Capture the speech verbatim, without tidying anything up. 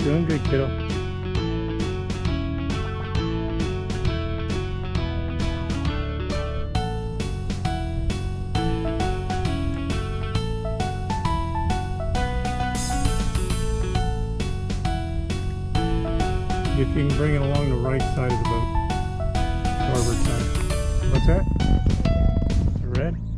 Doing good, kiddo. If you can bring it along the right side of the boat. Starboard side. What's that? The red?